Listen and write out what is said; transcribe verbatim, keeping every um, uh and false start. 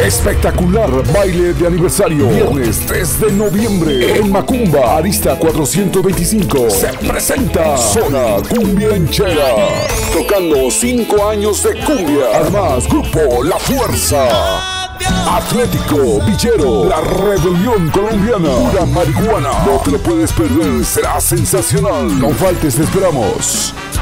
Espectacular baile de aniversario. Viernes tres de noviembre en Macumba, Arista cuatrocientos veinticinco. Se presenta Zona Cumbianchera, tocando cinco años de cumbia. Además, Grupo La Fuerza, Atlético Villero, La Rebelión Colombiana, Pura Marihuana. No te lo puedes perder, será sensacional. No faltes, te esperamos.